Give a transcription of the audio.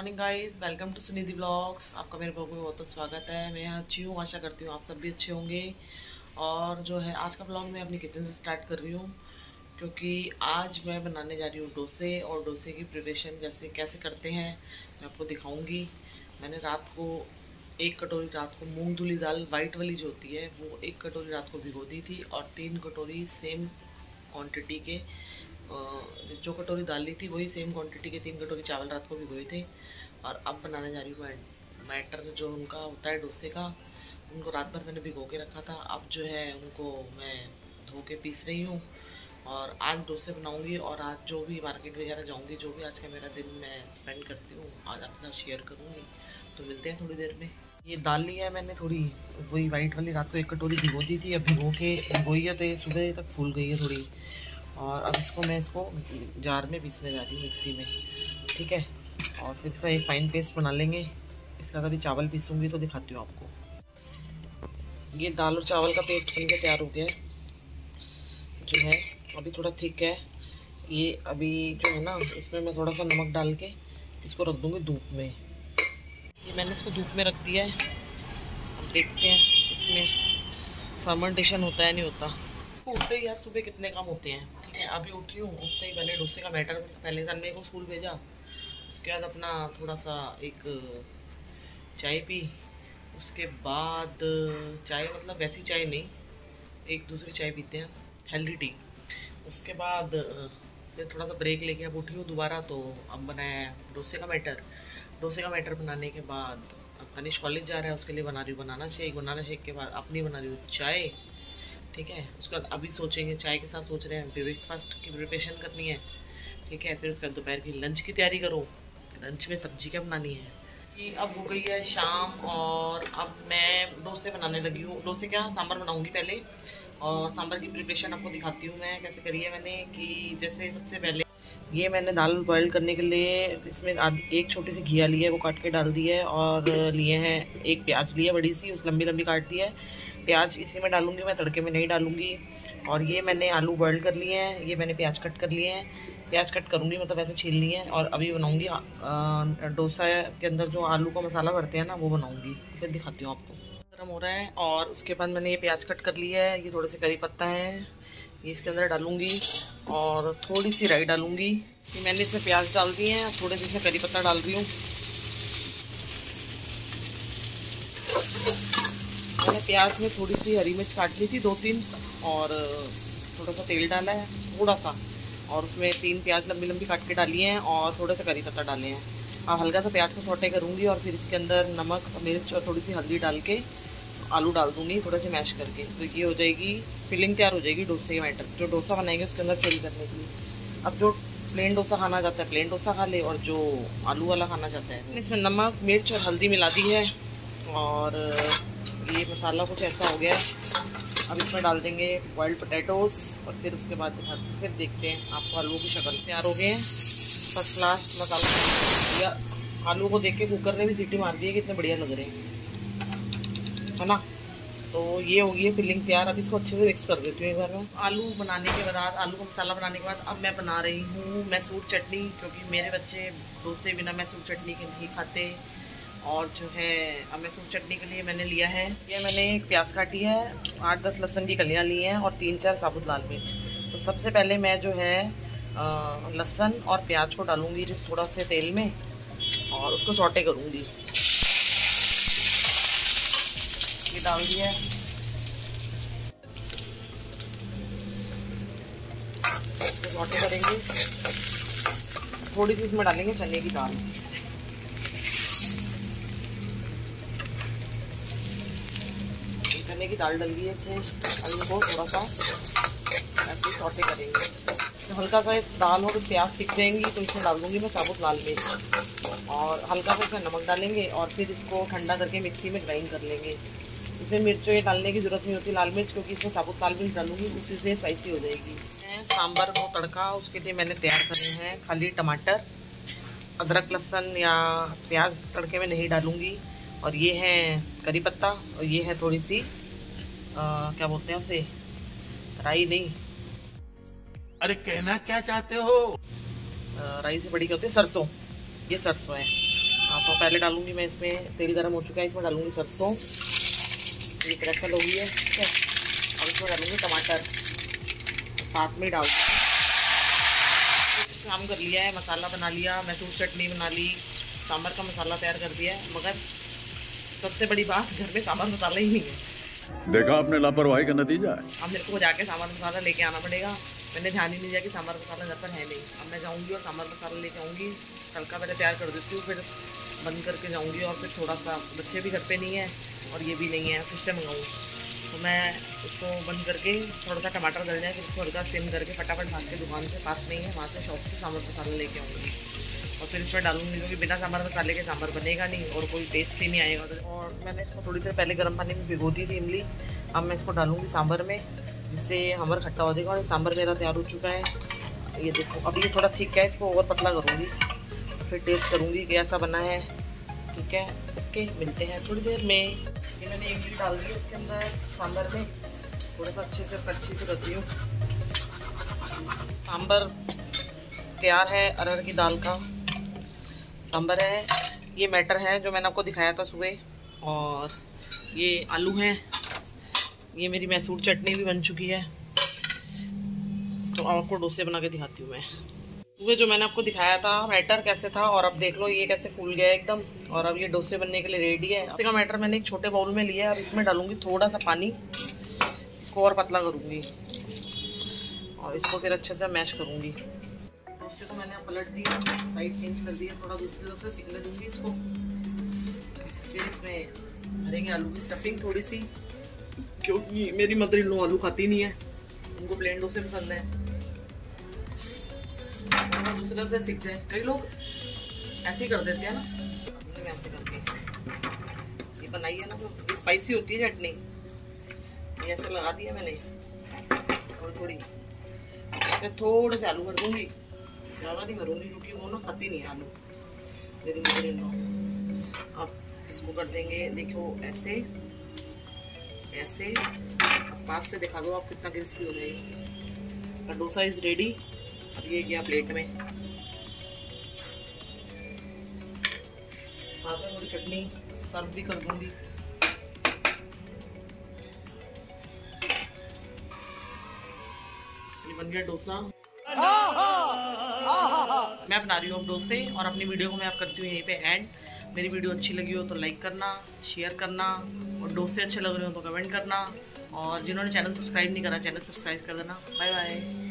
Morning guys, welcome to Sunidhi blogs. आपका मेरे blog में बहुत बहुत स्वागत है। मैं यहाँ अच्छी हूँ, आशा करती हूँ आप सब भी अच्छे होंगे। और जो है आज का ब्लॉग मैं अपनी किचन से स्टार्ट कर रही हूँ, क्योंकि आज मैं बनाने जा रही हूँ डोसे। और डोसे की प्रिपरेशन कैसे करते हैं मैं आपको दिखाऊँगी। मैंने रात को 1 कटोरी मूँग धुली दाल वाइट वाली जो होती है वो 1 कटोरी रात को भिगो दी थी, और 3 कटोरी सेम क्वांटिटी के जो कटोरी दाल ली थी वही सेम क्वांटिटी के 3 कटोरी चावल रात को भिगोए थे। और अब बनाने जा रही हूँ मैटर जो उनका होता है डोसे का। उनको रात भर मैंने भिगो के रखा था, अब जो है उनको मैं धो के पीस रही हूँ। और आज डोसे बनाऊँगी, और आज जो भी मार्केट वगैरह जाऊँगी, जो भी आज का मेरा दिन मैं स्पेंड करती हूँ आज आपके साथ शेयर करूँगी। तो मिलते हैं थोड़ी देर में। ये दाल ली है मैंने थोड़ी, वही वाइट वाली, रात को 1 कटोरी भिगो दी थी। अब भिगोई है तो ये सुबह तक फूल गई है थोड़ी। और अब मैं इसको जार में पीसने जा रही हूँ, मिक्सी में, ठीक है। और फिर इसका एक फाइन पेस्ट बना लेंगे। इसका कभी चावल पीसूँगी तो दिखाती हूँ आपको। ये दाल और चावल का पेस्ट बनके तैयार हो गया है, जो है अभी थोड़ा थिक है ये। अभी जो है ना, इसमें मैं थोड़ा सा नमक डाल के इसको रख दूँगी धूप में। ये मैंने इसको धूप में रख दिया है। अब देखते हैं इसमें फर्मेंटेशन होता है नहीं होता। उठते ही यार सुबह कितने काम होते हैं, ठीक है। अभी उठी हूँ, उठते ही पहले डोसे का बैटर, पहले तन्मय को स्कूल भेजा, उसके बाद अपना थोड़ा सा एक चाय पी। उसके बाद चाय मतलब वैसी चाय नहीं, एक दूसरी चाय पीते हैं, हेल्दी टी। उसके बाद फिर थोड़ा सा ब्रेक लेके अब उठी हूँ दोबारा, तो अब बनाया डोसे का बैटर। डोसे का बैटर बनाने के बाद अब तनिष कॉलेज जा रहा है, उसके लिए बना रही हूँ बनाना शेक के बाद अपनी बना रही हूँ चाय, ठीक है। उसके बाद अभी सोचेंगे, चाय के साथ सोच रहे हैं ब्रेकफास्ट की प्रिपरेशन करनी है, ठीक है। फिर उसके बाद दोपहर की लंच की तैयारी करो, लंच में सब्जी क्या बनानी है। कि अब हो गई है शाम, और अब मैं डोसे बनाने लगी हूँ। डोसे क्या, सांभर बनाऊँगी पहले। और सांभर की प्रिपरेशन आपको दिखाती हूँ मैं कैसे करी है मैंने। कि जैसे सबसे पहले ये मैंने दाल बॉयल करने के लिए इसमें एक छोटी सी घिया ली है, वो काट के डाल दी है। और लिए हैं एक प्याज लिया बड़ी सी, उस लंबी लंबी काट दी है। प्याज इसी में डालूंगी मैं, तड़के में नहीं डालूंगी। और ये मैंने आलू बॉयल कर लिए हैं, ये मैंने प्याज कट कर लिए हैं। प्याज कट करूँगी मतलब ऐसे छील लिए हैं। और अभी बनाऊँगी डोसा के अंदर जो आलू का मसाला भरते हैं ना, वो बनाऊँगी, फिर दिखाती हूँ आपको। गर्म हो रहा है, और उसके बाद मैंने ये प्याज कट कर लिया है। ये थोड़े से करी पत्ता है, ये इसके अंदर डालूंगी। और थोड़ी सी राई डालूंगी। ये मैंने इसमें प्याज डाल दिए हैं, थोड़े से इसमें करी पत्ता डाल रही हूँ। मैंने प्याज में थोड़ी सी हरी मिर्च काट ली थी 2-3, और थोड़ा सा तेल डाला है थोड़ा सा, और उसमें 3 प्याज लंबी लंबी काट के डाली हैं, और थोड़े से करी पत्ता डाले हैं। अब हल्का सा प्याज को सौटे करूँगी, और फिर इसके अंदर नमक, मिर्च और थोड़ी सी हल्दी डाल के आलू डाल दूँगी, थोड़ा सा मैश करके। तो ये हो जाएगी फिलिंग, तैयार हो जाएगी डोसे के बैटर। जो डोसा बनाएंगे उसके अंदर फिल करने के लिए। अब जो प्लेन डोसा खाना चाहता है प्लेन डोसा खा ले, और जो आलू वाला खाना चाहता है, इसमें नमक, मिर्च और हल्दी मिला दी है। और ये मसाला कुछ ऐसा हो गया है। अब इसमें डाल देंगे बॉइल्ड पोटैटोज़, और फिर उसके बाद फिर देखते हैं आपको आलू की शक्ल। तैयार हो गए हैं, फर्स्ट क्लास मसाला। या आलू को देख के कुकर ने भी सीटी मार दी है, कितने बढ़िया लग रहे हैं, है ना। तो ये हो गई है फिलिंग तैयार। अब इसको अच्छे से मिक्स कर देती हूँ एक बार में। आलू बनाने के बाद, आलू का मसाला बनाने के बाद, अब मैं बना रही हूँ मैसूर चटनी, क्योंकि मेरे बच्चे डोसे बिना मैसूर चटनी के नहीं खाते। और जो है अब मैसूर चटनी के लिए मैंने लिया है, ये मैंने एक प्याज काटी है, 8-10 लहसुन की कलियाँ ली हैं, और 3-4 साबुत लाल मिर्च। तो सबसे पहले मैं जो है लहसुन और प्याज को डालूँगी थोड़ा से तेल में, और उसको सौटे करूँगी। ये डाल दिया है, सौटे करेंगे। थोड़ी सी इसमें डालेंगे चने की दाल, चने की दाल डल गई है इसमें। अब इनको थोड़ा सा ऐसे सौटे करेंगे। तो हल्का सा दाल और प्याज सीख जाएंगी, तो इसमें डाल दूँगी मैं साबुत लाल मिर्च, और हल्का सा इसमें नमक डालेंगे। और फिर इसको ठंडा करके मिक्सी में ग्राइंड कर लेंगे। इसमें मिर्चों ये डालने की ज़रूरत नहीं होती, लाल मिर्च, क्योंकि इसमें साबुत लाल मिर्च डालूंगी, उसी से स्पाइसी हो जाएगी। सांभर को तड़का उसके लिए मैंने तैयार करे हैं खाली टमाटर, अदरक लहसुन या प्याज तड़के में नहीं डालूंगी। और ये है करी पत्ता, और ये है थोड़ी सी क्या बोलते हैं उसे, राई नहीं, अरे कहना क्या चाहते हो। राई से बड़ी क्या होती है, सरसों। ये सरसों है, तो पहले डालूंगी मैं इसमें, तेल गरम हो चुका है, इसमें डालूंगी सरसों, ये क्रैकल हो गई है, ठीक है। और इसमें डालूंगी टमाटर, साथ में डाल दूँगी। काम कर लिया है, मसाला बना लिया, मैसूर चटनी बना ली, सांभर का मसाला तैयार कर दिया है, मगर सबसे बड़ी बात घर में सांभर मसाला ही नहीं है। देखा आपने लापरवाही का नतीजा है। अब मेरे को जाके सांभर मसाला लेके आना पड़ेगा। मैंने ध्यान ही नहीं दिया कि सांभर मसाला घर पर है नहीं। अब मैं जाऊंगी और सांभर मसाला लेके आऊँगी, तड़का पहले तैयार कर देती हूँ, फिर बंद करके जाऊँगी। और फिर थोड़ा सा, बच्चे भी घर पे नहीं है और ये भी नहीं है, फिर से मंगाऊँगी। तो मैं इसको बंद करके थोड़ा सा टमाटर गल जाए, फिर इसको हल्का सिम करके फटाफट भाग के दुकान से, पास नहीं है, वहाँ से शॉप से सांभर मसाला लेके आऊँगी और फिर इसमें डालूंगी, क्योंकि बिना सांभर मसाले के सांभर बनेगा नहीं और कोई टेस्ट ही नहीं आएगा। और मैंने इसको थोड़ी देर पहले गर्म पानी में भिगो दी थी इमली। अब मैं इसको डालूंगी सांभर में, जिससे हमारा खट्टा हो जाएगा। और सांभर मेरा तैयार हो चुका है, ये देखो। अब ये थोड़ा थिक है, इसको और पतला करूँगी, फिर टेस्ट करूँगी कैसा बना है, ठीक है। ओके, मिलते हैं थोड़ी देर में। ये मैंने इमली डाल दी इसके अंदर सांभर में, थोड़ा सा अच्छे से रखती हूँ। सांभर तैयार है, अरहर की दाल का सांभर है। ये मटर है जो मैंने आपको दिखाया था सुबह, और ये आलू हैं। ये मेरी मैसूर चटनी भी बन चुकी है। तो आपको डोसे बना के दिखाती हूँ मैं। सुबह जो मैंने आपको दिखाया था मटर कैसे था, और अब देख लो ये कैसे फूल गया एकदम। और अब ये डोसे बनने के लिए रेडी है। डोसे का मटर मैंने एक छोटे बाउल में लिया है। अब इसमें डालूंगी थोड़ा सा पानी, इसको और पतला करूँगी और इसको फिर अच्छे से मैश करूँगी। डोसे को मैंने पलट दिया, साइड चेंज कर दिया, थोड़ा दूसरी तरफ से सिकने दूंगी इसको। फिर इसमें भरेंगे आलू की स्टफिंग थोड़ी सी, क्योंकि मेरी मदर इन लोग आलू खाती नहीं है, उनको प्लेन डोसे पसंद है। दूसरी तरफ से सीख जाए, कई लोग ऐसे ही कर देते हैं ना, मैं ऐसे करके ये बनाई है ना, तो स्पाइसी होती है चटनी। ये ऐसे लगा दिया मैंने, और थोड़ी इसमें थोड़े से आलू भर दूंगी, ज़्यादा नहीं भरूंगी क्योंकि वो ना खाती नहीं है आलू मेरी मदर इन लॉ। अब इसको कर देंगे, देखो ऐसे ऐसे। पास से दिखा दो आप कितना क्रिस्पी हो जाएगी। Dosa is ready. अब ये गया प्लेट में, साथ में थोड़ी चटनी सर्व भी कर दूंगी। ये बन गया डोसा। मैं बना रही हूँ डोसे, और अपनी वीडियो को मैं आप करती हूँ यहीं पे एंड। मेरी वीडियो अच्छी लगी हो तो लाइक करना, शेयर करना, और डोसे अच्छे लग रहे हो तो कमेंट करना, और जिन्होंने चैनल सब्सक्राइब नहीं करा चैनल सब्सक्राइब कर देना। Bye bye.